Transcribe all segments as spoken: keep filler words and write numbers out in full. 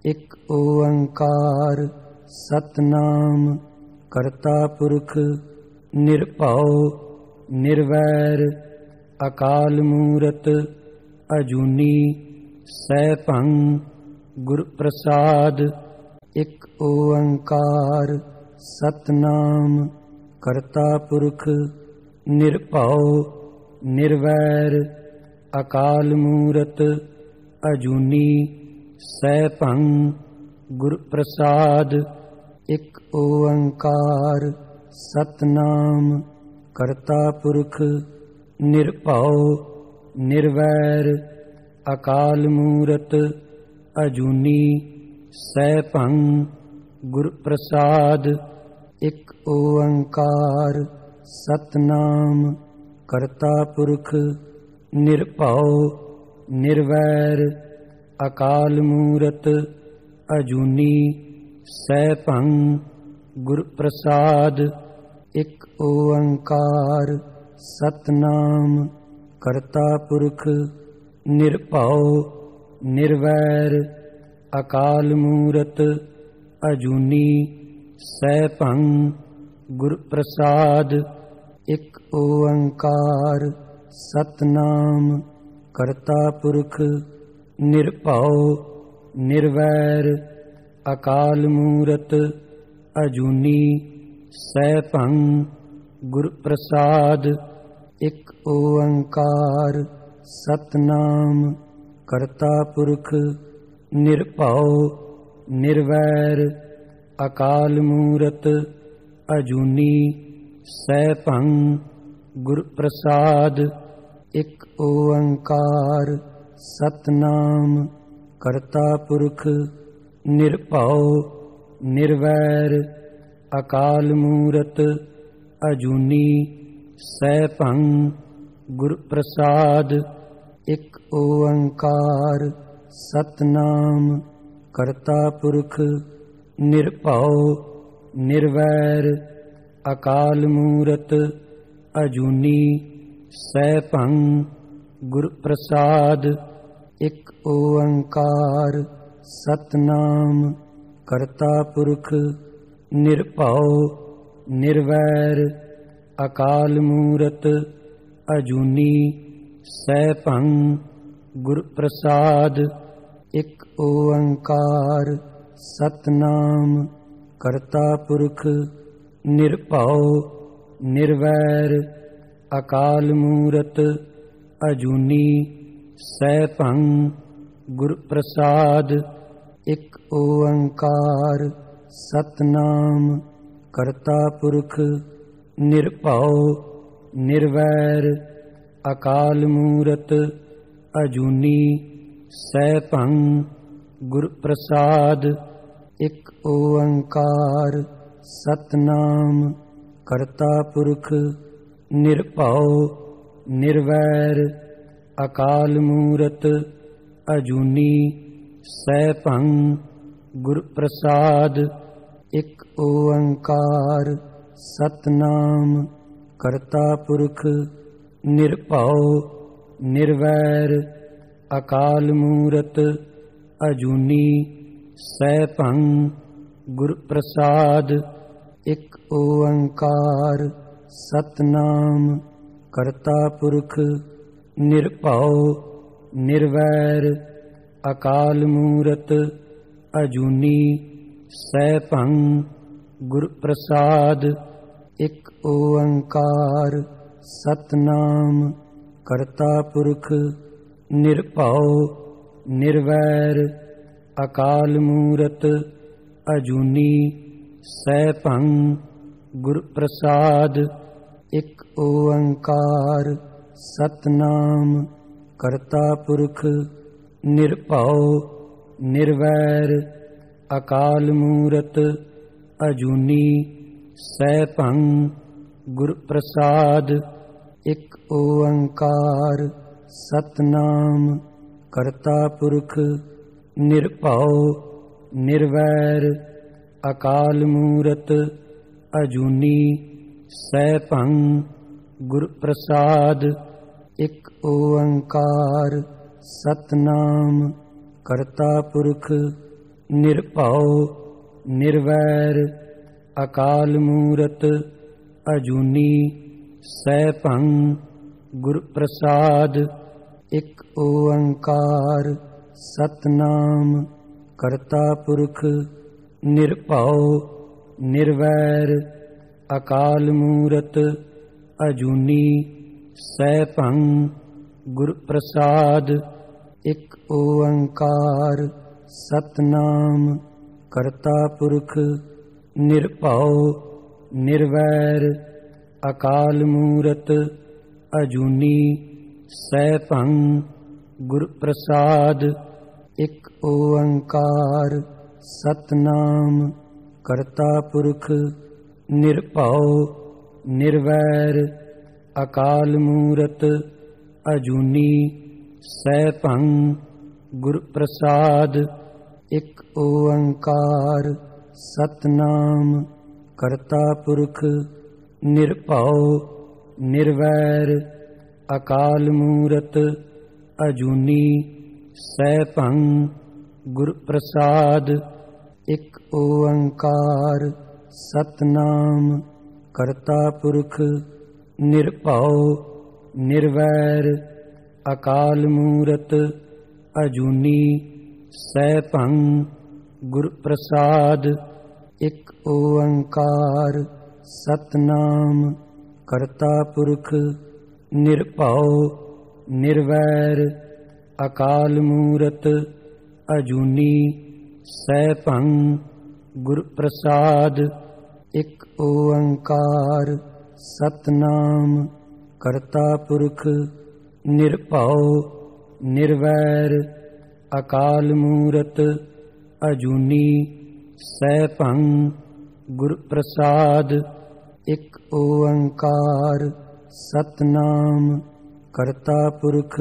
ਇਕ ਓੰਕਾਰ ਸਤਿਨਾਮ ਕਰਤਾ ਪੁਰਖ ਨਿਰਭਉ ਨਿਰਵੈਰ ਅਕਾਲ ਮੂਰਤ ਅਜੂਨੀ ਸੈਭੰ ਗੁਰ ਪ੍ਰਸਾਦ। ਇਕ ਓੰਕਾਰ ਸਤਿਨਾਮ ਕਰਤਾ ਪੁਰਖ ਨਿਰਭਉ ਨਿਰਵੈਰ ਅਕਾਲ ਮੂਰਤ ਅਜੂਨੀ ਸੈਭੰ ਗੁਰ ਪ੍ਰਸਾਦ। ਇਕ ਓੰਕਾਰ ਸਤਿਨਾਮ ਕਰਤਾ ਪੁਰਖ ਨਿਰਭਉ ਨਿਰਵੈਰ ਅਕਾਲ ਮੂਰਤ ਅਜੂਨੀ ਸੈਭੰ ਗੁਰ ਪ੍ਰਸਾਦ। ਇਕ ਓੰਕਾਰ ਸਤਿਨਾਮ ਕਰਤਾ ਪੁਰਖ ਨਿਰਭਉ ਨਿਰਵੈਰ ਅਕਾਲ ਮੂਰਤ ਅਜੂਨੀ ਸੈਭੰ ਗੁਰ ਪ੍ਰਸਾਦ। ਇਕ ਓੰਕਾਰ ਸਤਿਨਾਮ ਕਰਤਾ ਪੁਰਖ ਨਿਰਭਉ ਨਿਰਵੈਰ ਅਕਾਲ ਮੂਰਤ ਅਜੂਨੀ ਸੈਭੰ ਗੁਰ ਪ੍ਰਸਾਦ। ਇਕ ਓੰਕਾਰ ਸਤਿਨਾਮ ਕਰਤਾ ਪੁਰਖ ਨਿਰਭਉ ਨਿਰਵੈਰ ਅਕਾਲ ਮੂਰਤ ਅਜੂਨੀ ਸੈਭੰ ਗੁਰ ਪ੍ਰਸਾਦ। ਇਕ ਓੰਕਾਰ ਸਤਿਨਾਮ ਕਰਤਾ ਪੁਰਖ ਨਿਰਭਉ ਨਿਰਵੈਰ ਅਕਾਲ ਮੂਰਤ ਅਜੂਨੀ ਸੈਭੰ ਗੁਰ ਪ੍ਰਸਾਦ। ਇਕ ਓੰਕਾਰ ਸਤਿਨਾਮ ਕਰਤਾ ਪੁਰਖ ਨਿਰਭਉ ਨਿਰਵੈਰ ਅਕਾਲ ਮੂਰਤ ਅਜੂਨੀ ਸੈਭੰ ਗੁਰ ਪ੍ਰਸਾਦ। ਇਕ ਓੰਕਾਰ ਸਤਿਨਾਮ ਕਰਤਾ ਪੁਰਖ ਨਿਰਭਉ ਨਿਰਵੈਰ ਅਕਾਲ ਮੂਰਤ ਅਜੂਨੀ ਸੈਭੰ ਗੁਰ ਪ੍ਰਸਾਦ। ਇਕ ਓੰਕਾਰ ਸਤਿਨਾਮ ਕਰਤਾ ਪੁਰਖ ਨਿਰਭਉ ਨਿਰਵੈਰ ਅਕਾਲ ਮੂਰਤ ਅਜੂਨੀ ਸੈਭੰ ਗੁਰ ਪ੍ਰਸਾਦ। ਇਕ ਓੰਕਾਰ ਸਤਿਨਾਮ ਕਰਤਾ ਪੁਰਖ ਨਿਰਭਉ ਨਿਰਵੈਰ ਅਕਾਲ ਮੂਰਤ ਅਜੂਨੀ ਸੈਭੰ ਗੁਰ ਪ੍ਰਸਾਦ। ਇਕ ਓੰਕਾਰ ਸਤਿਨਾਮ ਕਰਤਾ ਪੁਰਖ ਨਿਰਭਉ ਨਿਰਵੈਰ ਅਕਾਲ ਮੂਰਤ ਅਜੂਨੀ ਸੈਭੰ ਗੁਰ ਪ੍ਰਸਾਦ। ਇਕ ਓੰਕਾਰ ਸਤਿਨਾਮ ਕਰਤਾ ਪੁਰਖ ਨਿਰਭਉ ਨਿਰਵੈਰ ਅਕਾਲ ਮੂਰਤ ਅਜੂਨੀ ਸੈਭੰ ਗੁਰ ਪ੍ਰਸਾਦ। ਇਕ ਓੰਕਾਰ ਸਤਿਨਾਮ ਕਰਤਾ ਪੁਰਖ ਨਿਰਭਉ ਨਿਰਵੈਰ ਅਕਾਲ ਮੂਰਤ ਅਜੂਨੀ ਸੈਭੰ ਗੁਰ ਪ੍ਰਸਾਦ। ਇਕ ਓੰਕਾਰ ਸਤਿਨਾਮ ਕਰਤਾ ਪੁਰਖ ਨਿਰਭਉ ਨਿਰਵੈਰ ਅਕਾਲ ਮੂਰਤ ਅਜੂਨੀ ਸੈਭੰ ਗੁਰ ਪ੍ਰਸਾਦ। ਇਕ ਓੰਕਾਰ ਸਤਿਨਾਮ ਕਰਤਾ ਪੁਰਖ ਨਿਰਭਉ ਨਿਰਵੈਰ ਅਕਾਲ ਮੂਰਤ ਅਜੂਨੀ ਸੈਭੰ ਗੁਰ ਪ੍ਰਸਾਦ। ਇਕ ਓੰਕਾਰ ਸਤਿਨਾਮ ਕਰਤਾ ਪੁਰਖ ਨਿਰਭਉ ਨਿਰਵੈਰ ਅਕਾਲ ਮੂਰਤ ਅਜੂਨੀ ਸੈਭੰ ਗੁਰ ਪ੍ਰਸਾਦ। ਇਕ ਓੰਕਾਰ ਸਤਿਨਾਮ ਕਰਤਾ ਪੁਰਖ ਨਿਰਭਉ ਨਿਰਵੈਰ ਅਕਾਲ ਮੂਰਤ ਅਜੂਨੀ ਸੈਭੰ ਗੁਰ ਪ੍ਰਸਾਦ। ਇਕ ਓੰਕਾਰ ਸਤਿਨਾਮ ਕਰਤਾ ਪੁਰਖ ਨਿਰਭਉ ਨਿਰਵੈਰ ਅਕਾਲ ਮੂਰਤ ਅਜੂਨੀ ਸੈਭੰ ਗੁਰ ਪ੍ਰਸਾਦ। ਇਕ ਓੰਕਾਰ ਸਤਿਨਾਮ ਕਰਤਾ ਪੁਰਖ ਨਿਰਭਉ ਨਿਰਵੈਰ ਅਕਾਲ ਮੂਰਤ ਅਜੂਨੀ ਸੈਭੰ ਗੁਰ ਪ੍ਰਸਾਦ। ਇਕ ਓੰਕਾਰ ਸਤਿਨਾਮ ਕਰਤਾ ਪੁਰਖ ਨਿਰਭਉ ਨਿਰਵੈਰ ਅਕਾਲ ਮੂਰਤ ਅਜੂਨੀ ਸੈਭੰ ਗੁਰ ਪ੍ਰਸਾਦ। ਇਕ ਓੰਕਾਰ ਸਤਿਨਾਮ ਕਰਤਾ ਪੁਰਖ ਨਿਰਭਉ ਨਿਰਵੈਰ ਅਕਾਲ ਮੂਰਤ ਅਜੂਨੀ ਸੈਭੰ ਗੁਰ ਪ੍ਰਸਾਦ। ਇਕ ਓੰਕਾਰ ਸਤਿਨਾਮ ਕਰਤਾ ਪੁਰਖ ਨਿਰਭਉ ਨਿਰਵੈਰ ਅਕਾਲ ਮੂਰਤ ਅਜੂਨੀ ਸੈਭੰ ਗੁਰ ਪ੍ਰਸਾਦ। ਇਕ ਓੰਕਾਰ ਸਤਿਨਾਮ ਕਰਤਾ ਪੁਰਖ ਨਿਰਭਉ ਨਿਰਵੈਰ ਅਕਾਲ ਮੂਰਤ ਅਜੂਨੀ ਸੈਭੰ ਗੁਰ ਪ੍ਰਸਾਦ। ਇਕ ਓੰਕਾਰ ਸਤਿਨਾਮ ਕਰਤਾ ਪੁਰਖ ਨਿਰਭਉ ਨਿਰਵੈਰ ਅਕਾਲ ਮੂਰਤ ਅਜੂਨੀ ਸੈਭੰ ਗੁਰ ਪ੍ਰਸਾਦ। ਇਕ ਓੰਕਾਰ ਸਤਿਨਾਮ ਕਰਤਾ ਪੁਰਖ ਨਿਰਭਉ ਨਿਰਵੈਰ ਅਕਾਲ ਮੂਰਤ ਅਜੂਨੀ ਸੈਭੰ ਗੁਰ ਪ੍ਰਸਾਦ। ਇਕ ਓੰਕਾਰ ਸਤਿਨਾਮ ਕਰਤਾ ਪੁਰਖ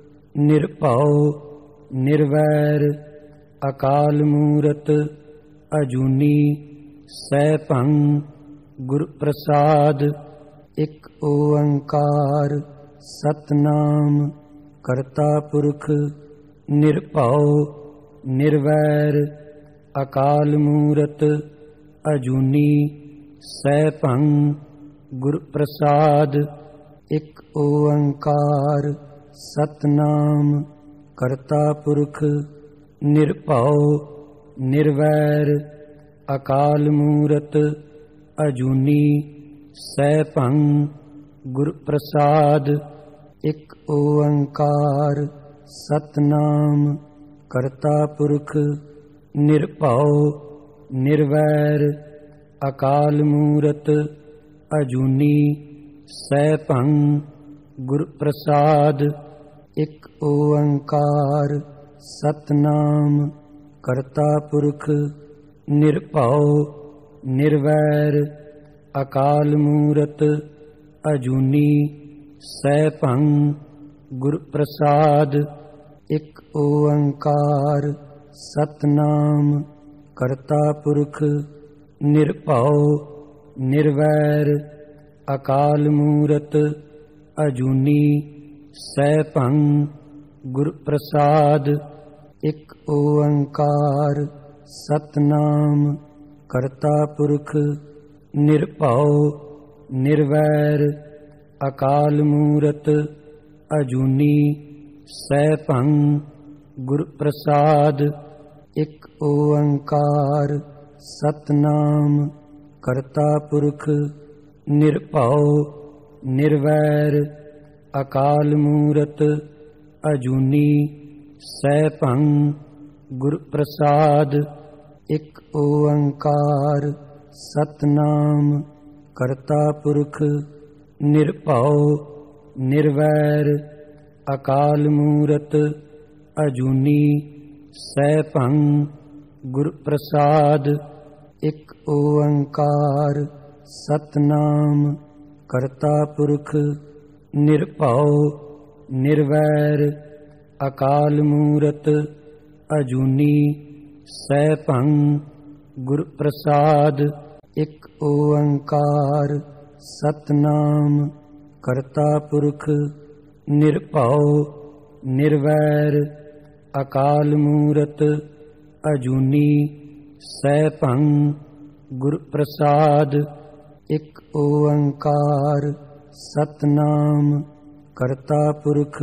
ਨਿਰਭਉ ਨਿਰਵੈਰ ਅਕਾਲ ਮੂਰਤ ਅਜੂਨੀ ਸੈਭੰ ਗੁਰ ਪ੍ਰਸਾਦ। ਇਕ ਓੰਕਾਰ ਸਤਿਨਾਮ ਕਰਤਾ ਪੁਰਖ ਨਿਰਭਉ ਨਿਰਵੈਰ ਅਕਾਲ ਮੂਰਤ ਅਜੂਨੀ ਸੈਭੰ ਗੁਰ ਪ੍ਰਸਾਦ। ਇਕ ਓੰਕਾਰ ਸਤਿਨਾਮ ਕਰਤਾ ਪੁਰਖ ਨਿਰਭਉ ਨਿਰਵੈਰ ਅਕਾਲ ਮੂਰਤ ਅਜੂਨੀ ਸੈਭੰ ਗੁਰ ਪ੍ਰਸਾਦ। ਇਕ ਓੰਕਾਰ ਸਤਿਨਾਮ ਕਰਤਾ ਪੁਰਖ ਨਿਰਭਉ ਨਿਰਵੈਰ ਅਕਾਲ ਮੂਰਤ ਅਜੂਨੀ ਸੈਭੰ ਗੁਰ ਪ੍ਰਸਾਦ। ਇਕ ਓੰਕਾਰ ਸਤਿਨਾਮ ਕਰਤਾ ਪੁਰਖ ਨਿਰਭਉ ਨਿਰਵੈਰ ਅਕਾਲ ਮੂਰਤ ਅਜੂਨੀ ਸੈਭੰ ਗੁਰ ਪ੍ਰਸਾਦ। ਇਕ ਓੰਕਾਰ ਸਤਿਨਾਮ ਕਰਤਾ ਪੁਰਖ ਨਿਰਭਉ ਨਿਰਵੈਰ ਅਕਾਲ ਮੂਰਤ ਅਜੂਨੀ ਸੈਭੰ ਗੁਰ ਪ੍ਰਸਾਦ। ਇਕ ਓੰਕਾਰ ਸਤਿਨਾਮ ਕਰਤਾ ਪੁਰਖ ਨਿਰਭਉ ਨਿਰਵੈਰ ਅਕਾਲ ਮੂਰਤ ਅਜੂਨੀ ਸੈਭੰ ਗੁਰ ਪ੍ਰਸਾਦ। ਇਕ ਓੰਕਾਰ ਸਤਿਨਾਮ ਕਰਤਾ ਪੁਰਖ ਨਿਰਭਉ ਨਿਰਵੈਰ ਅਕਾਲ ਮੂਰਤ ਅਜੂਨੀ ਸੈਭੰ ਗੁਰ ਪ੍ਰਸਾਦ। ਇਕ ਓੰਕਾਰ ਸਤਿਨਾਮ ਕਰਤਾ ਪੁਰਖ ਨਿਰਭਉ ਨਿਰਵੈਰ ਅਕਾਲ ਮੂਰਤ ਅਜੂਨੀ ਸੈਭੰ ਗੁਰ ਪ੍ਰਸਾਦ। ਇਕ ਓੰਕਾਰ ਸਤਿਨਾਮ ਕਰਤਾ ਪੁਰਖ ਨਿਰਭਉ ਨਿਰਵੈਰ ਅਕਾਲ ਮੂਰਤ ਅਜੂਨੀ ਸੈਭੰ ਗੁਰ ਪ੍ਰਸਾਦ। ਇਕ ਓੰਕਾਰ ਸਤਿਨਾਮ ਕਰਤਾ ਪੁਰਖ ਨਿਰਭਉ ਨਿਰਵੈਰ ਅਕਾਲ ਮੂਰਤ ਅਜੂਨੀ ਸੈਭੰ ਗੁਰ ਪ੍ਰਸਾਦ। ਇਕ ਓੰਕਾਰ ਸਤਿਨਾਮ ਕਰਤਾ ਪੁਰਖ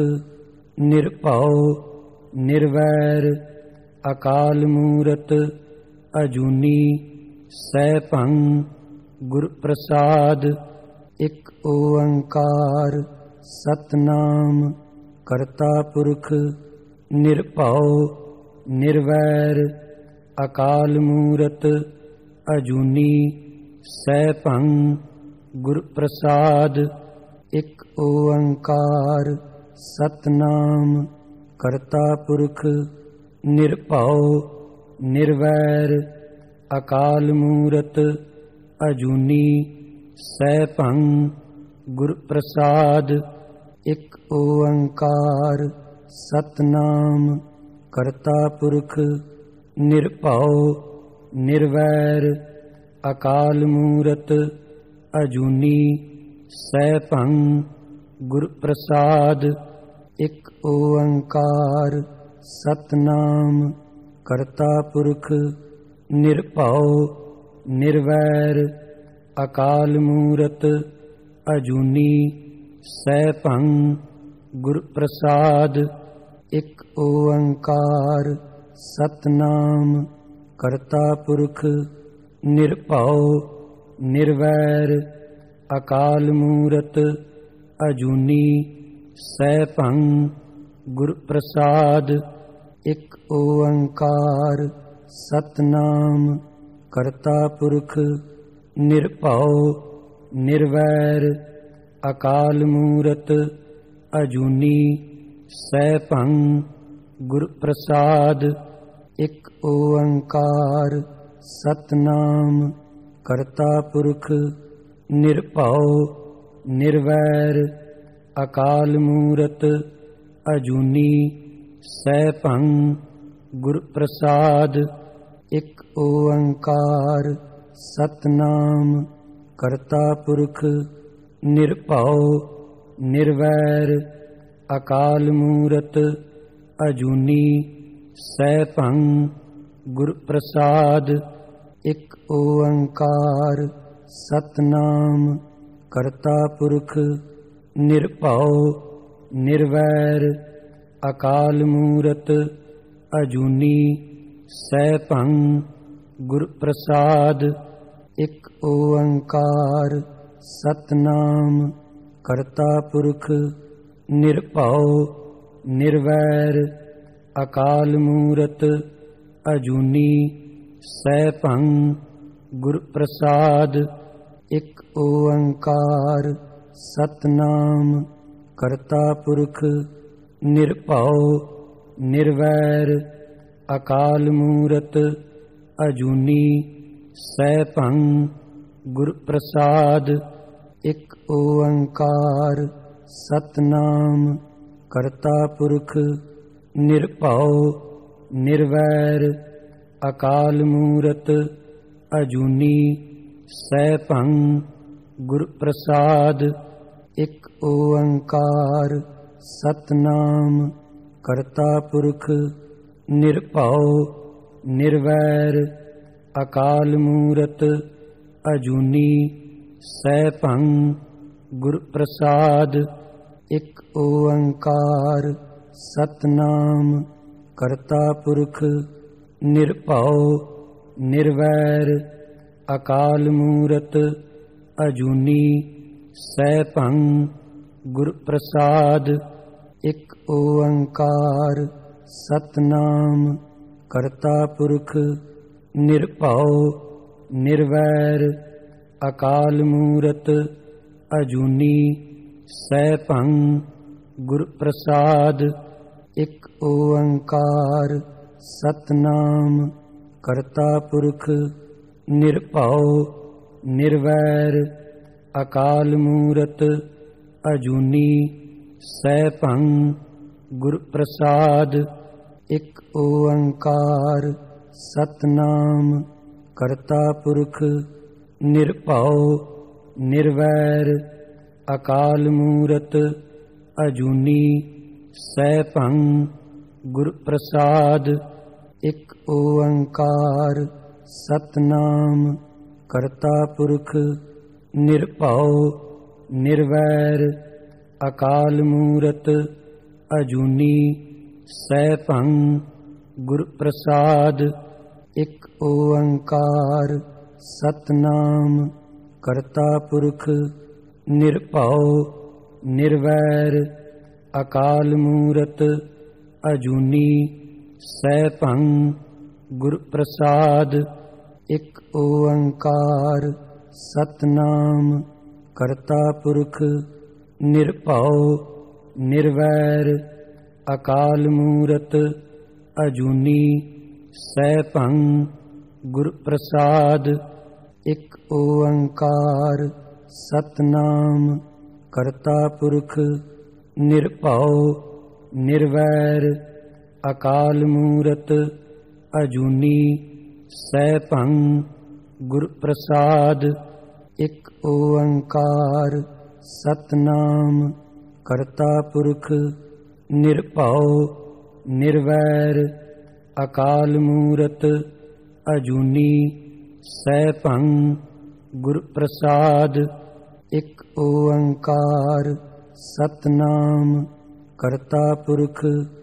ਨਿਰਭਉ ਨਿਰਵੈਰ ਅਕਾਲ ਮੂਰਤ ਅਜੂਨੀ ਸੈਭੰ ਗੁਰ ਪ੍ਰਸਾਦ। ਇਕ ਓੰਕਾਰ ਸਤਿਨਾਮ ਕਰਤਾ ਪੁਰਖ ਨਿਰਭਉ ਨਿਰਵੈਰ ਅਕਾਲ ਮੂਰਤ ਅਜੂਨੀ ਸੈਭੰ ਗੁਰ ਪ੍ਰਸਾਦ। ਇਕ ਓੰਕਾਰ ਸਤਿਨਾਮ ਕਰਤਾ ਪੁਰਖ ਨਿਰਭਉ ਨਿਰਵੈਰ ਅਕਾਲ ਮੂਰਤ ਅਜੂਨੀ ਸੈਭੰ ਗੁਰ ਪ੍ਰਸਾਦ। ਇਕ ਓੰਕਾਰ ਸਤਿਨਾਮ ਕਰਤਾ ਪੁਰਖ ਨਿਰਭਉ ਨਿਰਵੈਰ ਅਕਾਲ ਮੂਰਤ ਅਜੂਨੀ ਸੈਭੰ ਗੁਰ ਪ੍ਰਸਾਦ। ਇਕ ਓੰਕਾਰ ਸਤਿਨਾਮ ਕਰਤਾ ਪੁਰਖ ਨਿਰਭਉ ਨਿਰਵੈਰ ਅਕਾਲ ਮੂਰਤ ਅਜੂਨੀ ਸੈਭੰ ਗੁਰ ਪ੍ਰਸਾਦ। ਇਕ ਓੰਕਾਰ ਸਤਿਨਾਮ ਕਰਤਾ ਪੁਰਖ ਨਿਰਭਉ ਨਿਰਵੈਰ ਅਕਾਲ ਮੂਰਤ ਅਜੂਨੀ ਸੈਭੰ ਗੁਰ ਪ੍ਰਸਾਦ। ਇਕ ਓੰਕਾਰ ਸਤਿਨਾਮ ਕਰਤਾ ਪੁਰਖ ਨਿਰਭਉ ਨਿਰਵੈਰ ਅਕਾਲ ਮੂਰਤ ਅਜੂਨੀ ਸੈਭੰ ਗੁਰ ਪ੍ਰਸਾਦ। ਇਕ ਓੰਕਾਰ ਸਤਿਨਾਮ ਕਰਤਾ ਪੁਰਖ ਨਿਰਭਉ ਨਿਰਵੈਰ ਅਕਾਲ ਮੂਰਤ ਅਜੂਨੀ ਸੈਭੰ ਗੁਰ ਪ੍ਰਸਾਦ। ਇਕ ਓੰਕਾਰ ਸਤਿਨਾਮ ਕਰਤਾ ਪੁਰਖ ਨਿਰਭਉ ਨਿਰਵੈਰ ਅਕਾਲ ਮੂਰਤ ਅਜੂਨੀ ਸੈਭੰ ਗੁਰ ਪ੍ਰਸਾਦ। ਇਕ ਓੰਕਾਰ ਸਤਿਨਾਮ ਕਰਤਾ ਪੁਰਖ ਨਿਰਭਉ ਨਿਰਵੈਰ ਅਕਾਲ ਮੂਰਤ ਅਜੂਨੀ ਸੈਭੰ ਗੁਰ ਪ੍ਰਸਾਦ। ਇਕ ਓੰਕਾਰ ਸਤਿਨਾਮ ਕਰਤਾ ਪੁਰਖ ਨਿਰਭਉ ਨਿਰਵੈਰ ਅਕਾਲ ਮੂਰਤ ਅਜੂਨੀ ਸੈਭੰ ਗੁਰ ਪ੍ਰਸਾਦ। ਇਕ ਓੰਕਾਰ ਸਤਿਨਾਮ ਕਰਤਾ ਪੁਰਖ ਨਿਰਭਉ ਨਿਰਵੈਰ ਅਕਾਲ ਮੂਰਤ ਅਜੂਨੀ ਸੈਭੰ ਗੁਰ ਪ੍ਰਸਾਦ। ਇਕ ਓੰਕਾਰ ਸਤਿਨਾਮ ਕਰਤਾ ਪੁਰਖ ਨਿਰਭਉ ਨਿਰਵੈਰ ਅਕਾਲ ਮੂਰਤ ਅਜੂਨੀ ਸੈਭੰ ਗੁਰ ਪ੍ਰਸਾਦ। ਇਕ ਓੰਕਾਰ ਸਤਿਨਾਮ ਕਰਤਾ ਪੁਰਖ ਨਿਰਭਉ ਨਿਰਵੈਰ ਅਕਾਲ ਮੂਰਤ ਅਜੂਨੀ ਸੈਭੰ ਗੁਰ ਪ੍ਰਸਾਦ। ਇਕ ਓੰਕਾਰ ਸਤਿਨਾਮ ਕਰਤਾ ਪੁਰਖ ਨਿਰਭਉ ਨਿਰਵੈਰ ਅਕਾਲ ਮੂਰਤ ਅਜੂਨੀ ਸੈਭੰ ਗੁਰ ਪ੍ਰਸਾਦ। ਇਕ ਓੰਕਾਰ ਸਤਿਨਾਮ ਕਰਤਾ ਪੁਰਖ ਨਿਰਭਉ ਨਿਰਵੈਰ ਅਕਾਲ ਮੂਰਤ ਅਜੂਨੀ ਸੈਭੰ ਗੁਰ ਪ੍ਰਸਾਦ। ਇਕ ਓੰਕਾਰ ਸਤਿਨਾਮ ਕਰਤਾ ਪੁਰਖ ਨਿਰਭਉ ਨਿਰਵੈਰ ਅਕਾਲ ਮੂਰਤ ਅਜੂਨੀ ਸੈਭੰ ਗੁਰ ਪ੍ਰਸਾਦ। ਇਕ ਓੰਕਾਰ ਸਤਿਨਾਮ ਕਰਤਾ ਪੁਰਖ ਨਿਰਭਉ ਨਿਰਵੈਰ ਅਕਾਲ ਮੂਰਤ ਅਜੂਨੀ ਸੈਭੰ ਗੁਰ ਪ੍ਰਸਾਦ। ਇਕ ਓੰਕਾਰ ਸਤਿਨਾਮ ਕਰਤਾ ਪੁਰਖ ਨਿਰਭਉ ਨਿਰਵੈਰ ਅਕਾਲ ਮੂਰਤ ਅਜੂਨੀ ਸੈਭੰ ਗੁਰ ਪ੍ਰਸਾਦ। ਇਕ ਓੰਕਾਰ ਸਤਿਨਾਮ ਕਰਤਾ ਪੁਰਖ ਨਿਰਭਉ ਨਿਰਵੈਰ ਅਕਾਲ ਮੂਰਤ ਅਜੂਨੀ ਸੈਭੰ ਗੁਰ ਪ੍ਰਸਾਦ। ਇਕ ਓੰਕਾਰ ਸਤਿਨਾਮ ਕਰਤਾ ਪੁਰਖ ਨਿਰਭਉ ਨਿਰਵੈਰ ਅਕਾਲ ਮੂਰਤ ਅਜੂਨੀ ਸੈਭੰ ਗੁਰ ਪ੍ਰਸਾਦ। ਇਕ ਓੰਕਾਰ ਸਤਿਨਾਮ ਕਰਤਾ ਪੁਰਖ ਨਿਰਭਉ ਨਿਰਵੈਰ ਅਕਾਲ ਮੂਰਤ ਅਜੂਨੀ ਸੈਭੰ ਗੁਰ ਪ੍ਰਸਾਦ। ਇਕ ਓੰਕਾਰ ਸਤਿਨਾਮ ਕਰਤਾ ਪੁਰਖ ਨਿਰਭਉ ਨਿਰਵੈਰ ਅਕਾਲ ਮੂਰਤ ਅਜੂਨੀ ਸੈਭੰ ਗੁਰ ਪ੍ਰਸਾਦ। ਇਕ ਓੰਕਾਰ ਸਤਿਨਾਮ ਕਰਤਾ ਪੁਰਖ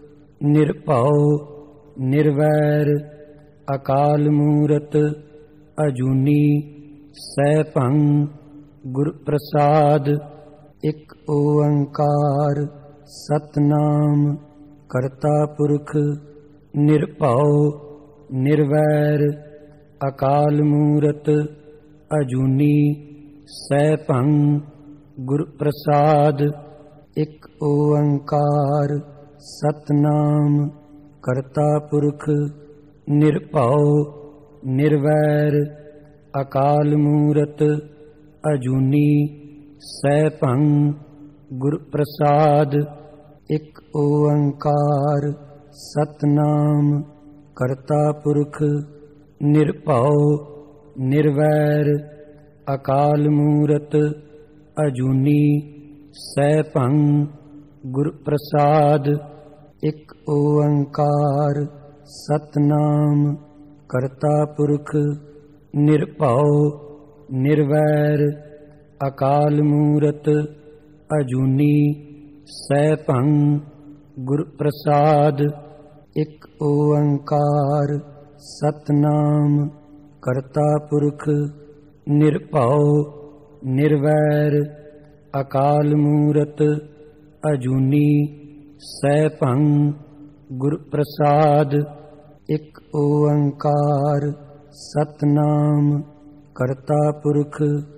ਨਿਰਭਉ ਨਿਰਵੈਰ ਅਕਾਲ ਮੂਰਤ ਅਜੂਨੀ ਸੈਭੰ ਗੁਰ ਪ੍ਰਸਾਦ। ਇਕ ਓੰਕਾਰ ਸਤਿਨਾਮ ਕਰਤਾ ਪੁਰਖ ਨਿਰਭਉ ਨਿਰਵੈਰ ਅਕਾਲ ਮੂਰਤ ਅਜੂਨੀ ਸੈਭੰ ਗੁਰ ਪ੍ਰਸਾਦ। ਇਕ ਓੰਕਾਰ ਸਤਿਨਾਮ ਕਰਤਾ ਪੁਰਖ ਨਿਰਭਉ ਨਿਰਵੈਰ ਅਕਾਲ ਮੂਰਤ ਅਜੂਨੀ ਸੈਭੰ ਗੁਰ ਪ੍ਰਸਾਦ। ਇਕ ਓੰਕਾਰ ਸਤਿਨਾਮ ਕਰਤਾ ਪੁਰਖ ਨਿਰਭਉ ਨਿਰਵੈਰ ਅਕਾਲ ਮੂਰਤ ਅਜੂਨੀ ਸੈਭੰ ਗੁਰ ਪ੍ਰਸਾਦ। ਇਕ ਓੰਕਾਰ ਸਤਿਨਾਮ ਕਰਤਾ ਪੁਰਖ ਨਿਰਭਉ ਨਿਰਵੈਰ ਅਕਾਲ ਮੂਰਤ ਅਜੂਨੀ ਸੈਭੰ ਗੁਰ ਪ੍ਰਸਾਦ। ਇਕ ਓੰਕਾਰ ਸਤਿਨਾਮ ਕਰਤਾ ਪੁਰਖ ਨਿਰਭਉ ਨਿਰਵੈਰ ਅਕਾਲ ਮੂਰਤ ਅਜੂਨੀ ਸੈਭੰ ਗੁਰ ਪ੍ਰਸਾਦ। ਇਕ ਓੰਕਾਰ ਸਤਿਨਾਮ ਕਰਤਾ ਪੁਰਖ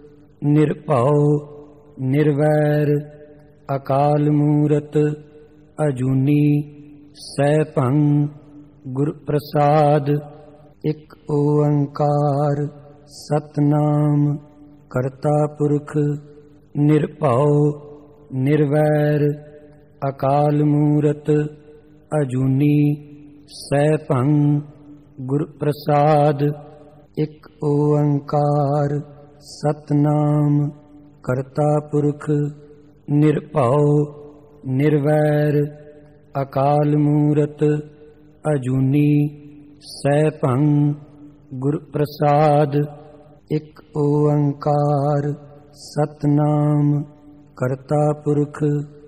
ਨਿਰਭਉ ਨਿਰਵੈਰ ਅਕਾਲ ਮੂਰਤ ਅਜੂਨੀ ਸੈਭੰ ਗੁਰ ਪ੍ਰਸਾਦ। ਇਕ ਓੰਕਾਰ ਸਤਿਨਾਮ ਕਰਤਾ ਪੁਰਖ ਨਿਰਭਉ ਨਿਰਵੈਰ ਅਕਾਲ ਮੂਰਤ ਅਜੂਨੀ ਸੈਭੰ ਗੁਰ ਪ੍ਰਸਾਦ। ਇਕ ਓੰਕਾਰ ਸਤਿਨਾਮ ਕਰਤਾ ਪੁਰਖ ਨਿਰਭਉ ਨਿਰਵੈਰ ਅਕਾਲ ਮੂਰਤ ਅਜੂਨੀ ਸੈਭੰ ਗੁਰ ਪ੍ਰਸਾਦ। ਇਕ ਓੰਕਾਰ ਸਤਿਨਾਮ ਕਰਤਾ ਪੁਰਖ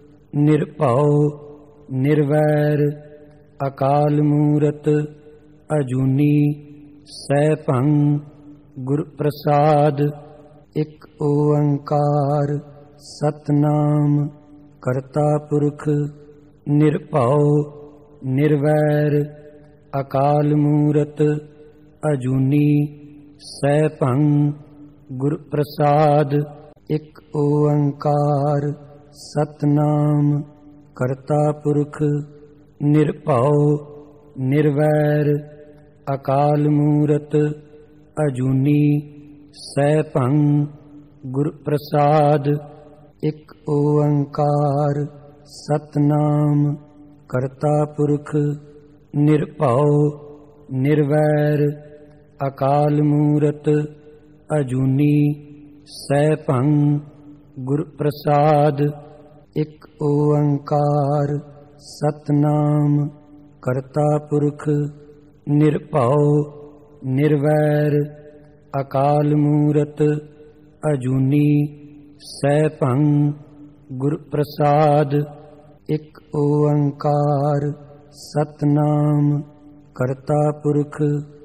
ਨਿਰਭਉ ਨਿਰਵੈਰ ਅਕਾਲ ਮੂਰਤ ਅਜੂਨੀ ਸੈਭੰ ਗੁਰ ਪ੍ਰਸਾਦ। ਇਕ ਓੰਕਾਰ ਸਤਿਨਾਮ ਕਰਤਾ ਪੁਰਖ ਨਿਰਭਉ ਨਿਰਵੈਰ ਅਕਾਲ ਮੂਰਤ ਅਜੂਨੀ ਸੈਭੰ ਗੁਰ ਪ੍ਰਸਾਦ। ਇਕ ਓੰਕਾਰ ਸਤਿਨਾਮ ਕਰਤਾ ਪੁਰਖ ਨਿਰਭਉ ਨਿਰਵੈਰ ਅਕਾਲ ਮੂਰਤ ਅਜੂਨੀ ਸੈਭੰ ਗੁਰ ਪ੍ਰਸਾਦ। ਇਕ ਓੰਕਾਰ ਸਤਿਨਾਮ ਕਰਤਾ ਪੁਰਖ ਨਿਰਭਉ ਨਿਰਵੈਰ ਅਕਾਲ ਮੂਰਤ ਅਜੂਨੀ ਸੈਭੰ ਗੁਰ ਪ੍ਰਸਾਦ। ਇਕ ਓੰਕਾਰ ਸਤਿਨਾਮ ਕਰਤਾ ਪੁਰਖ ਨਿਰਭਉ ਨਿਰਵੈਰ ਅਕਾਲ ਮੂਰਤ ਅਜੂਨੀ ਸੈਭੰ ਗੁਰ ਪ੍ਰਸਾਦ। ਇਕ ਓੰਕਾਰ ਸਤਿਨਾਮ ਕਰਤਾ ਪੁਰਖ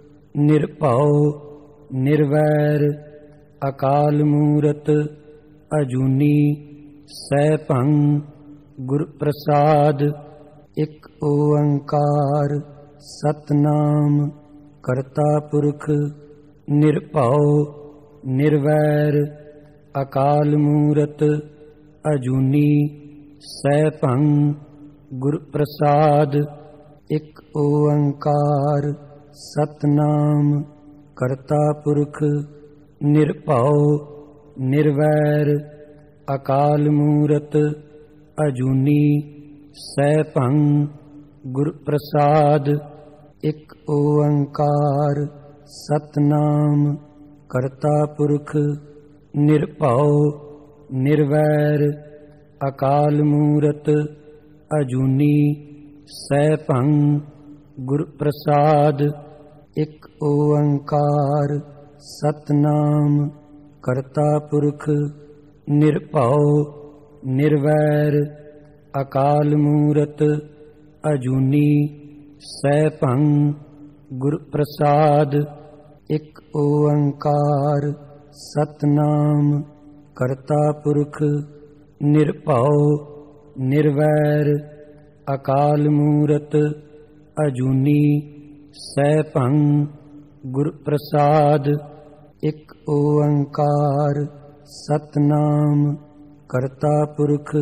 ਨਿਰਭਉ ਨਿਰਵੈਰ ਅਕਾਲ ਮੂਰਤ ਅਜੂਨੀ ਸੈਭੰ ਗੁਰ ਪ੍ਰਸਾਦ। ਇਕ ਓੰਕਾਰ ਸਤਿਨਾਮ ਕਰਤਾ ਪੁਰਖ ਨਿਰਭਉ ਨਿਰਵੈਰ ਅਕਾਲ ਮੂਰਤ ਅਜੂਨੀ ਸੈਭੰ ਗੁਰ ਪ੍ਰਸਾਦ। ਇਕ ਓੰਕਾਰ ਸਤਿਨਾਮ ਕਰਤਾ ਪੁਰਖ ਨਿਰਭਉ ਨਿਰਵੈਰ ਅਕਾਲ ਮੂਰਤ ਅਜੂਨੀ ਸੈਭੰ ਗੁਰ ਪ੍ਰਸਾਦ। ਇਕ ਓੰਕਾਰ ਸਤਿਨਾਮ ਕਰਤਾ ਪੁਰਖ ਨਿਰਭਉ ਨਿਰਵੈਰ ਅਕਾਲ ਮੂਰਤ ਅਜੂਨੀ ਸੈਭੰ ਗੁਰ ਪ੍ਰਸਾਦ। ਇਕ ਓੰਕਾਰ ਸਤਿਨਾਮ ਕਰਤਾ ਪੁਰਖ ਨਿਰਭਉ ਨਿਰਵੈਰ ਅਕਾਲ ਮੂਰਤ ਅਜੂਨੀ ਸੈਭੰ ਗੁਰ ਪ੍ਰਸਾਦ। ਇਕ ਓੰਕਾਰ ਸਤਿਨਾਮ ਕਰਤਾ ਪੁਰਖ ਨਿਰਭਉ ਨਿਰਵੈਰ ਅਕਾਲ ਮੂਰਤ ਅਜੂਨੀ ਸੈਭੰ ਗੁਰ ਪ੍ਰਸਾਦ। ਇਕ ਓੰਕਾਰ ਸਤਿਨਾਮ ਕਰਤਾ ਪੁਰਖ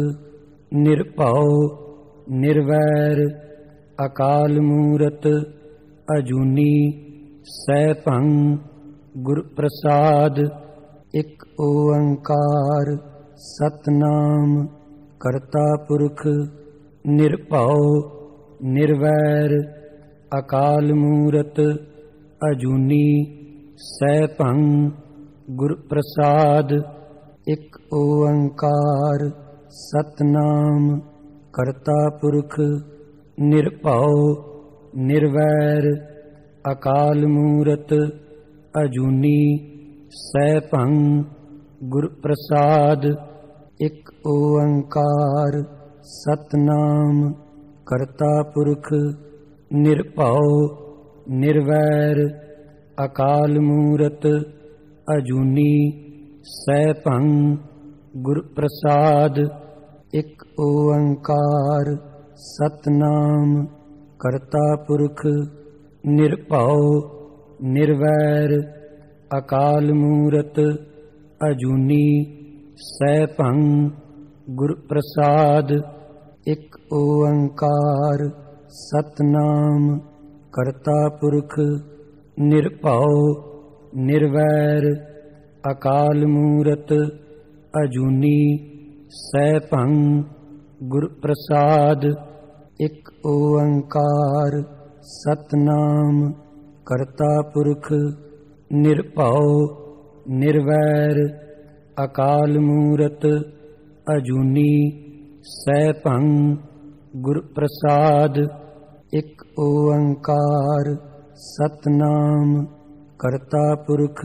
ਨਿਰਭਉ ਨਿਰਵੈਰ ਅਕਾਲ ਮੂਰਤ ਅਜੂਨੀ ਸੈਭੰ ਗੁਰ ਪ੍ਰਸਾਦ। ਇਕ ਓੰਕਾਰ ਸਤਿਨਾਮ ਕਰਤਾ ਪੁਰਖ ਨਿਰਭਉ ਨਿਰਵੈਰ ਅਕਾਲ ਮੂਰਤ ਅਜੂਨੀ ਸੈਭੰ ਗੁਰ ਪ੍ਰਸਾਦ। ਇਕ ਓੰਕਾਰ ਸਤਿਨਾਮ ਕਰਤਾ ਪੁਰਖ ਨਿਰਭਉ ਨਿਰਵੈਰ ਅਕਾਲ ਮੂਰਤ ਅਜੂਨੀ ਸੈਭੰ ਗੁਰ ਪ੍ਰਸਾਦ। ਇਕ ਓੰਕਾਰ ਸਤਿਨਾਮ ਕਰਤਾ ਪੁਰਖ ਨਿਰਭਉ ਨਿਰਵੈਰ ਅਕਾਲ ਮੂਰਤ ਅਜੂਨੀ ਸੈਭੰ ਗੁਰ ਪ੍ਰਸਾਦ। ਇਕ ਓੰਕਾਰ ਸਤਿਨਾਮ ਕਰਤਾ ਪੁਰਖ ਨਿਰਭਉ ਨਿਰਵੈਰ ਅਕਾਲ ਮੂਰਤ ਅਜੂਨੀ ਸੈਭੰ ਗੁਰ ਪ੍ਰਸਾਦ। ਇਕ ਓੰਕਾਰ ਸਤਿਨਾਮ ਕਰਤਾ ਪੁਰਖ ਨਿਰਭਉ ਨਿਰਵੈਰ ਅਕਾਲ ਮੂਰਤ ਅਜੂਨੀ ਸੈਭੰ ਗੁਰ ਪ੍ਰਸਾਦ। ਇਕ ਓੰਕਾਰ ਸਤਿਨਾਮ ਕਰਤਾ ਪੁਰਖ ਨਿਰਭਉ ਨਿਰਵੈਰ ਅਕਾਲ ਮੂਰਤ ਅਜੂਨੀ ਸੈਭੰ ਗੁਰ ਪ੍ਰਸਾਦ। ਇਕ ਓੰਕਾਰ ਸਤਿਨਾਮ ਕਰਤਾ ਪੁਰਖ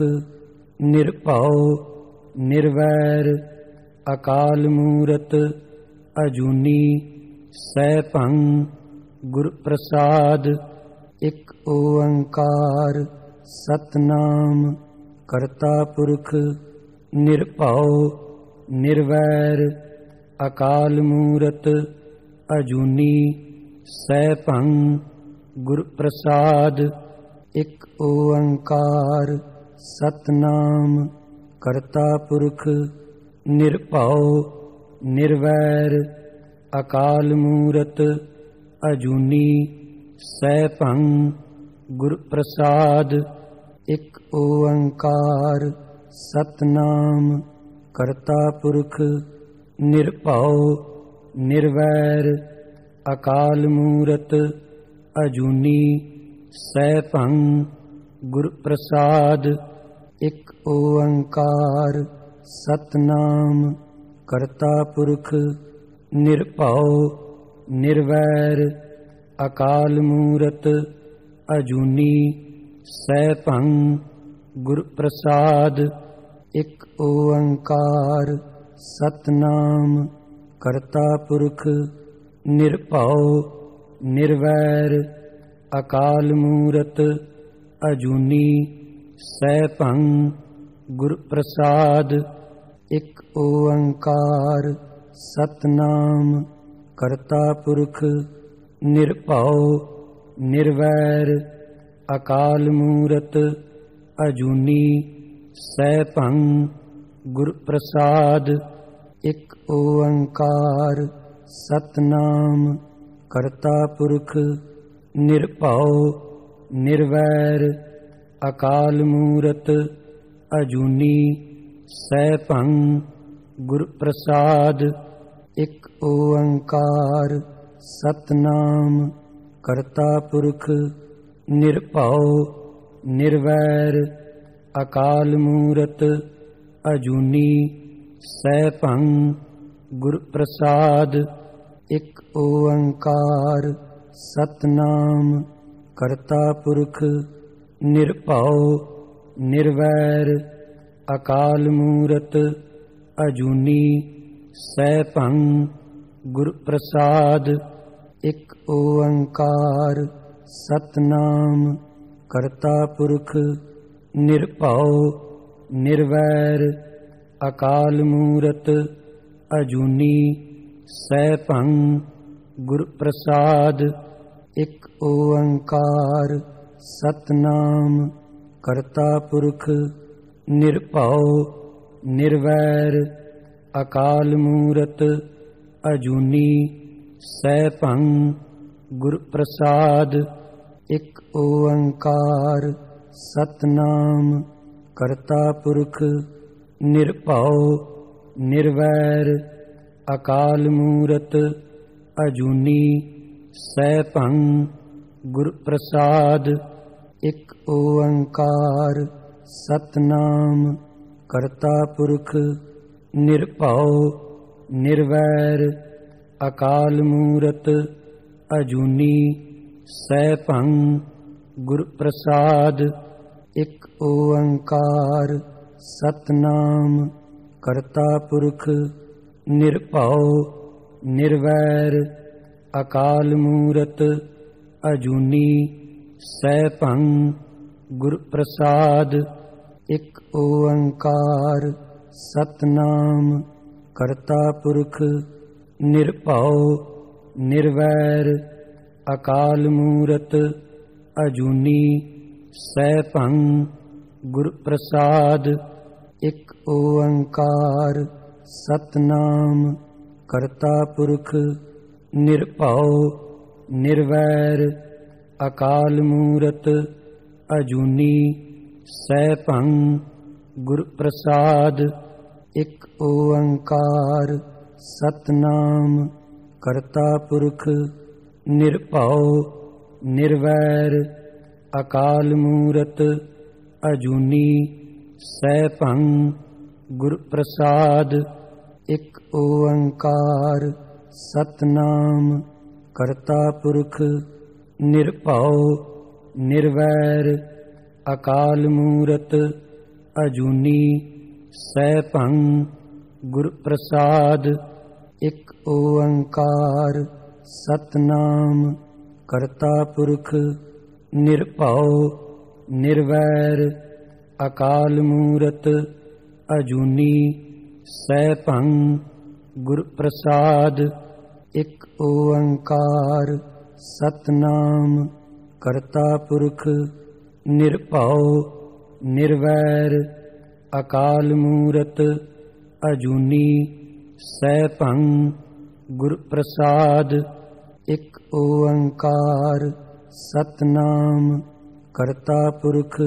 ਨਿਰਭਉ ਨਿਰਵੈਰ ਅਕਾਲ ਮੂਰਤ ਅਜੂਨੀ ਸੈਭੰ ਗੁਰ ਪ੍ਰਸਾਦ। ਇਕ ਓੰਕਾਰ ਸਤਿਨਾਮ ਕਰਤਾ ਪੁਰਖ ਨਿਰਭਉ ਨਿਰਵੈਰ ਅਕਾਲ ਮੂਰਤ ਅਜੂਨੀ ਸੈਭੰ ਗੁਰ ਪ੍ਰਸਾਦ। ਇਕ ਓੰਕਾਰ ਸਤਿਨਾਮ ਕਰਤਾ ਪੁਰਖ ਨਿਰਭਉ ਨਿਰਵੈਰ ਅਕਾਲ ਮੂਰਤ ਅਜੂਨੀ ਸੈਭੰ ਗੁਰ ਪ੍ਰਸਾਦ। ਇਕ ਓੰਕਾਰ ਸਤਿਨਾਮ ਕਰਤਾ ਪੁਰਖ ਨਿਰਭਉ ਨਿਰਵੈਰ ਅਕਾਲ ਮੂਰਤ ਅਜੂਨੀ ਸੈਭੰ ਗੁਰ ਪ੍ਰਸਾਦ। ਇਕ ਓੰਕਾਰ ਸਤਿਨਾਮ ਕਰਤਾ ਪੁਰਖ ਨਿਰਭਉ ਨਿਰਵੈਰ ਅਕਾਲ ਮੂਰਤ ਅਜੂਨੀ ਸੈਭੰ ਗੁਰ ਪ੍ਰਸਾਦ। ਇਕ ਓੰਕਾਰ ਸਤਿਨਾਮ ਕਰਤਾ ਪੁਰਖ ਨਿਰਭਉ ਨਿਰਵੈਰ ਅਕਾਲ ਮੂਰਤ ਅਜੂਨੀ ਸੈਭੰ ਗੁਰ ਪ੍ਰਸਾਦ। ਇਕ ਓੰਕਾਰ ਸਤਿਨਾਮ ਕਰਤਾ ਪੁਰਖ ਨਿਰਭਉ ਨਿਰਵੈਰ ਅਕਾਲ ਮੂਰਤ ਅਜੂਨੀ ਸੈਭੰ ਗੁਰ ਪ੍ਰਸਾਦ। ਇਕ ਓੰਕਾਰ ਸਤਿਨਾਮ ਕਰਤਾ ਪੁਰਖ ਨਿਰਭਉ ਨਿਰਵੈਰ ਅਕਾਲ ਮੂਰਤ ਅਜੂਨੀ ਸੈਭੰ ਗੁਰ ਪ੍ਰਸਾਦ। ਇਕ ਓੰਕਾਰ ਸਤਿਨਾਮ ਕਰਤਾ ਪੁਰਖ ਨਿਰਭਉ ਨਿਰਵੈਰ ਅਕਾਲ ਮੂਰਤ ਅਜੂਨੀ ਸੈਭੰ ਗੁਰ ਪ੍ਰਸਾਦ। ਇਕ ਓੰਕਾਰ ਸਤਿਨਾਮ ਕਰਤਾ ਪੁਰਖ ਨਿਰਭਉ ਨਿਰਵੈਰ ਅਕਾਲ ਮੂਰਤ ਅਜੂਨੀ ਸੈਭੰ ਗੁਰ ਪ੍ਰਸਾਦ। ਇਕ ਓੰਕਾਰ ਸਤਿਨਾਮ ਕਰਤਾ ਪੁਰਖ ਨਿਰਭਉ ਨਿਰਵੈਰ ਅਕਾਲ ਮੂਰਤ ਅਜੂਨੀ ਸੈਭੰ ਗੁਰ ਪ੍ਰਸਾਦ। ਇਕ ਓੰਕਾਰ ਸਤਿਨਾਮ ਕਰਤਾ ਪੁਰਖ ਨਿਰਭਉ ਨਿਰਵੈਰ ਅਕਾਲ ਮੂਰਤ ਅਜੂਨੀ ਸੈਭੰ ਗੁਰ ਪ੍ਰਸਾਦ। ਇਕ ਓੰਕਾਰ ਸਤਿਨਾਮ ਕਰਤਾ ਪੁਰਖ ਨਿਰਭਉ ਨਿਰਵੈਰ ਅਕਾਲ ਮੂਰਤ ਅਜੂਨੀ ਸੈਭੰ ਗੁਰ ਪ੍ਰਸਾਦ। ਇਕ ਓੰਕਾਰ ਸਤਿਨਾਮ ਕਰਤਾ ਪੁਰਖ ਨਿਰਭਉ ਨਿਰਵੈਰ ਅਕਾਲ ਮੂਰਤ ਅਜੂਨੀ ਸੈਭੰ ਗੁਰ ਪ੍ਰਸਾਦ। ਇਕ ਓੰਕਾਰ ਸਤਿਨਾਮ ਕਰਤਾ ਪੁਰਖ ਨਿਰਭਉ ਨਿਰਵੈਰ ਅਕਾਲ ਮੂਰਤ ਅਜੂਨੀ ਸੈਭੰ ਗੁਰ ਪ੍ਰਸਾਦ। ਇਕ ਓੰਕਾਰ ਸਤਿਨਾਮ ਕਰਤਾ ਪੁਰਖ ਨਿਰਭਉ ਨਿਰਵੈਰ ਅਕਾਲ ਮੂਰਤ ਅਜੂਨੀ ਸੈਭੰ ਗੁਰ ਪ੍ਰਸਾਦ। ਇਕ ਓੰਕਾਰ ਸਤਿਨਾਮ ਕਰਤਾ ਪੁਰਖ ਨਿਰਭਉ ਨਿਰਵੈਰ ਅਕਾਲ ਮੂਰਤ ਅਜੂਨੀ ਸੈਭੰ ਗੁਰ ਪ੍ਰਸਾਦ। ਇਕ ਓੰਕਾਰ ਸਤਿਨਾਮ ਕਰਤਾ ਪੁਰਖ ਨਿਰਭਉ ਨਿਰਵੈਰ ਅਕਾਲ ਮੂਰਤ ਅਜੂਨੀ ਸੈਭੰ ਗੁਰ ਪ੍ਰਸਾਦ। ਇਕ ਓੰਕਾਰ ਸਤਿਨਾਮ ਕਰਤਾ ਪੁਰਖ ਨਿਰਭਉ ਨਿਰਵੈਰ ਅਕਾਲ ਮੂਰਤ ਅਜੂਨੀ ਸੈਭੰ ਗੁਰ ਪ੍ਰਸਾਦ। ਇਕ ਓੰਕਾਰ ਸਤਿਨਾਮ ਕਰਤਾ ਪੁਰਖ ਨਿਰਭਉ ਨਿਰਵੈਰ ਅਕਾਲ ਮੂਰਤ ਅਜੂਨੀ ਸੈਭੰ ਗੁਰ ਪ੍ਰਸਾਦ। ਇਕ ਓੰਕਾਰ ਸਤਿਨਾਮ ਕਰਤਾ ਪੁਰਖ ਨਿਰਭਉ ਨਿਰਵੈਰ ਅਕਾਲ ਮੂਰਤ ਅਜੂਨੀ ਸੈਭੰ ਗੁਰ ਪ੍ਰਸਾਦ। ਇਕ ਓੰਕਾਰ ਸਤਿਨਾਮ ਕਰਤਾ ਪੁਰਖ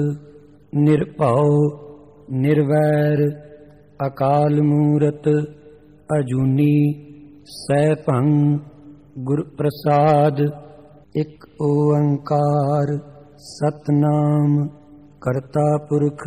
ਨਿਰਭਉ ਨਿਰਵੈਰ ਅਕਾਲ ਮੂਰਤ ਅਜੂਨੀ ਸੈਭੰ ਗੁਰ ਪ੍ਰਸਾਦ। ਇਕ ਓੰਕਾਰ ਸਤਿਨਾਮ ਕਰਤਾ ਪੁਰਖ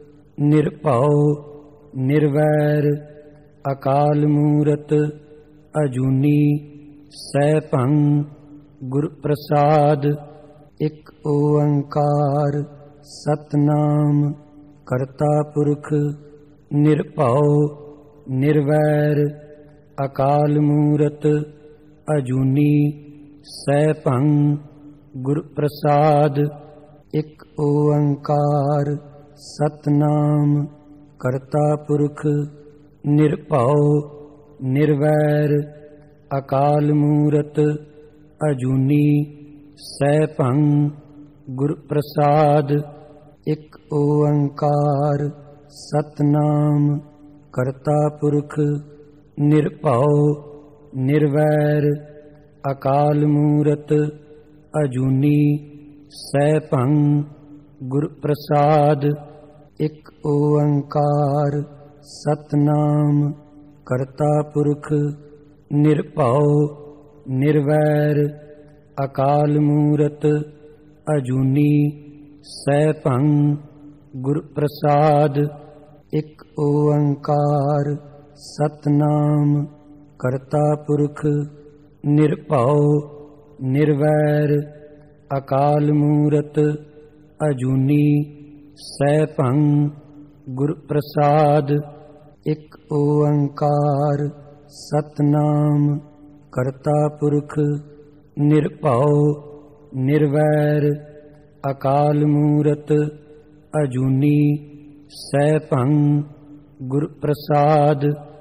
ਨਿਰਭਉ ਨਿਰਵੈਰ ਅਕਾਲ ਮੂਰਤ ਅਜੂਨੀ ਸੈਭੰ ਗੁਰ ਪ੍ਰਸਾਦ। ਇੱਕ ਓੰਕਾਰ ਸਤਿਨਾਮ ਕਰਤਾ ਪੁਰਖ ਨਿਰਭਉ ਨਿਰਵੈਰ ਅਕਾਲ ਮੂਰਤ ਅਜੂਨੀ ਸੈਭੰ ਗੁਰ ਪ੍ਰਸਾਦ। ਇੱਕ ਓੰਕਾਰ ਸਤਿਨਾਮ ਕਰਤਾ ਪੁਰਖ ਨਿਰਭਉ ਨਿਰਵੈਰ ਅਕਾਲ ਮੂਰਤ ਅਜੂਨੀ ਸੈਭੰ ਗੁਰ ਪ੍ਰਸਾਦ। ਇੱਕ ਓੰਕਾਰ ਸਤਿਨਾਮ ਕਰਤਾ ਪੁਰਖ ਨਿਰਭਉ ਨਿਰਵੈਰ ਅਕਾਲ ਮੂਰਤ ਅਜੂਨੀ ਸੈਭੰ ਗੁਰ ਪ੍ਰਸਾਦ। ਇੱਕ ਓੰਕਾਰ ਸਤਿਨਾਮ ਕਰਤਾ ਪੁਰਖ ਨਿਰਭਉ ਨਿਰਵੈਰ ਅਕਾਲ ਮੂਰਤ ਅਜੂਨੀ ਸੈਭੰ ਗੁਰ ਪ੍ਰਸਾਦ। ਇੱਕ ਓੰਕਾਰ ਸਤਿਨਾਮ ਕਰਤਾ ਪੁਰਖ ਨਿਰਭਉ ਨਿਰਵੈਰ ਅਕਾਲ ਮੂਰਤ ਅਜੂਨੀ ਸੈਭੰ ਗੁਰ ਪ੍ਰਸਾਦ। ਇੱਕ ਓੰਕਾਰ ਸਤਿਨਾਮ ਕਰਤਾ ਪੁਰਖ ਨਿਰਭਉ ਨਿਰਵੈਰ ਅਕਾਲ ਮੂਰਤ ਅਜੂਨੀ ਸੈਭੰ ਗੁਰ ਪ੍ਰਸਾਦ।